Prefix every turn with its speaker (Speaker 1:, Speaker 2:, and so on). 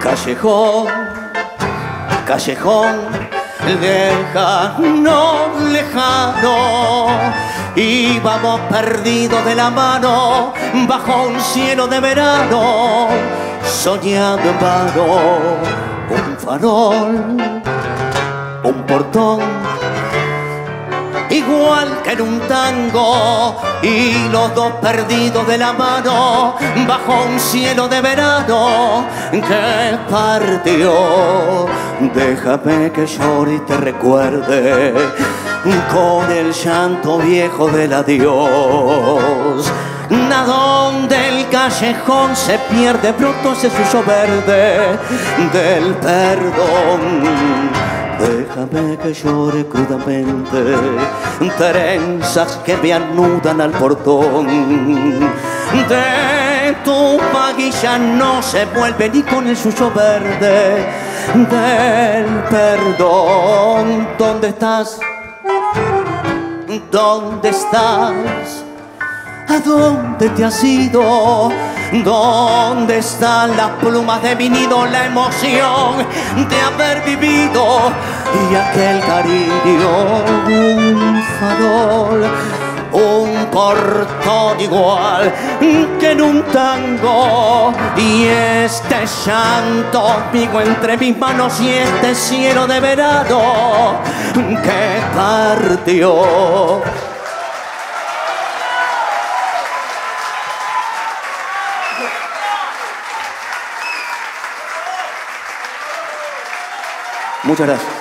Speaker 1: Callejón, callejón lejano, lejano, íbamos perdidos de la mano bajo un cielo de verano, soñando en vano un farol, un portón, igual que en un tango, y los dos perdidos de la mano bajo un cielo de verano que partió. Déjame que llore y te recuerde con el llanto viejo del adiós. A donde el callejón se pierde, pronto ese suyo verde del perdón. Déjame que llore crudamente, trenzas que me anudan al portón. De tu vaguilla no se vuelve ni con el suyo verde del perdón. ¿Dónde estás? ¿Dónde estás? ¿A dónde te has ido? ¿Dónde están las plumas de mi nido? La emoción de haber vivido y aquel cariño, un farol, un portón igual que en un tango, y este llanto vivo entre mis manos y este cielo de verano que partió. Muchas gracias.